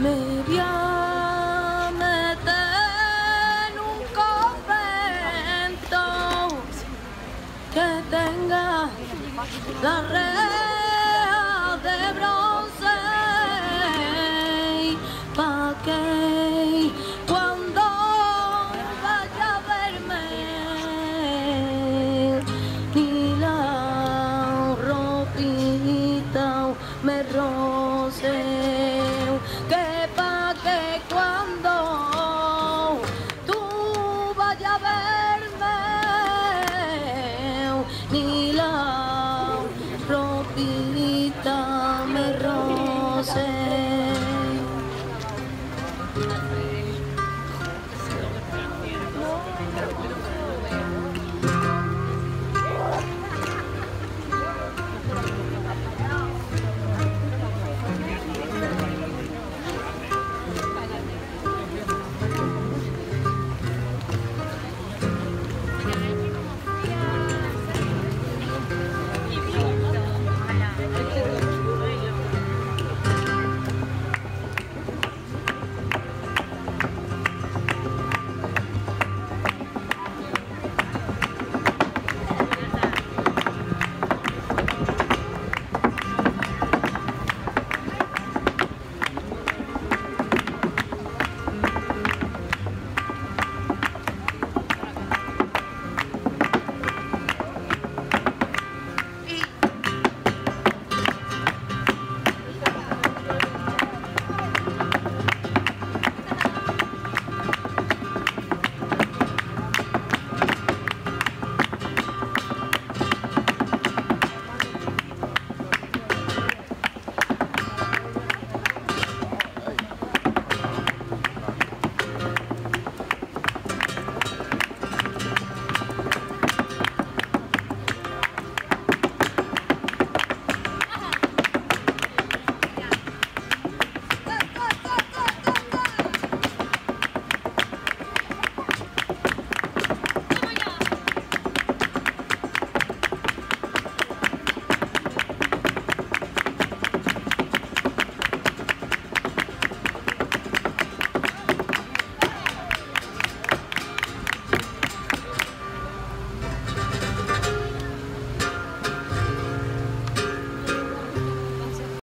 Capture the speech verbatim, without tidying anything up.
me voy a meter en un convento que tenga la reja de bronce, pa' que cuando vaya a verme ni la ropita me roce, que pa' que cuando tú vayas a verme ni la ropita me roce.